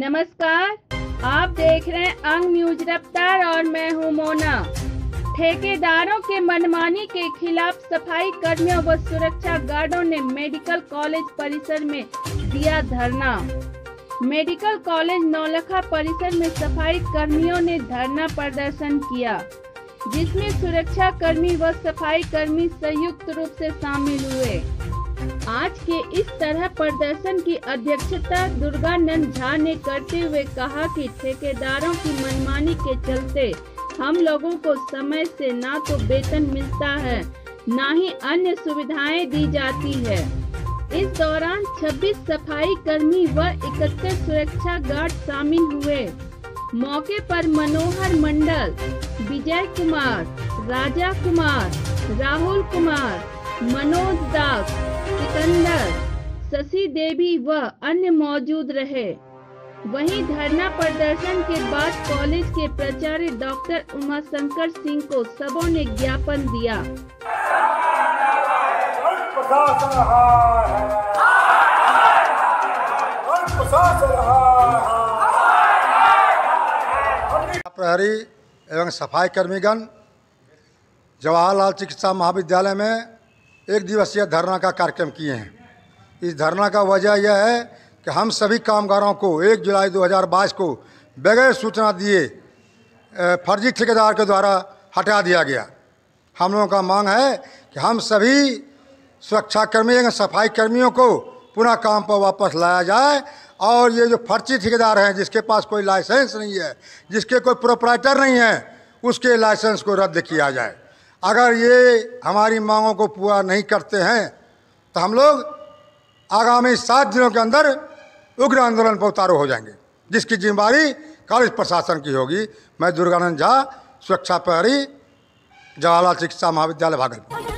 नमस्कार, आप देख रहे हैं अंग न्यूज रफ्तार और मैं हूं मोना। ठेकेदारों के मनमानी के खिलाफ सफाई कर्मियों व सुरक्षा गार्डों ने मेडिकल कॉलेज परिसर में दिया धरना। मेडिकल कॉलेज नौलखा परिसर में सफाई कर्मियों ने धरना प्रदर्शन किया, जिसमें सुरक्षा कर्मी व सफाई कर्मी संयुक्त रूप से शामिल हुए। आज के इस तरह प्रदर्शन की अध्यक्षता दुर्गानंद झा ने करते हुए कहा कि ठेकेदारों की मनमानी के चलते हम लोगों को समय से ना तो वेतन मिलता है, ना ही अन्य सुविधाएं दी जाती है। इस दौरान 26 सफाई कर्मी व 71 सुरक्षा गार्ड शामिल हुए। मौके पर मनोहर मंडल, विजय कुमार, राजा कुमार, राहुल कुमार, मनोज दास, सिकंदर, शशि देवी व अन्य मौजूद रहे। वहीं धरना प्रदर्शन के बाद कॉलेज के प्राचार्य डॉक्टर उमाशंकर सिंह को सबों ने ज्ञापन दिया। प्रहरी एवं सफाई कर्मीगण जवाहरलाल चिकित्सा महाविद्यालय में एक दिवसीय धरना का कार्यक्रम किए हैं। इस धरना का वजह यह है कि हम सभी कामगारों को 1 जुलाई 2022 को बगैर सूचना दिए फर्जी ठेकेदार के द्वारा हटा दिया गया। हम लोगों का मांग है कि हम सभी सुरक्षा कर्मी एवं सफाई कर्मियों को पुनः काम पर वापस लाया जाए और ये जो फर्जी ठेकेदार हैं, जिसके पास कोई लाइसेंस नहीं है, जिसके कोई प्रोप्राइटर नहीं है, उसके लाइसेंस को रद्द किया जाए। अगर ये हमारी मांगों को पूरा नहीं करते हैं तो हम लोग आगामी 7 दिनों के अंदर उग्र आंदोलन पर उतारू हो जाएंगे, जिसकी जिम्मेदारी कॉलेज प्रशासन की होगी। मैं दुर्गानंद झा, सुरक्षा प्रहरी, जवाहरलाल चिकित्सा महाविद्यालय भागलपुर।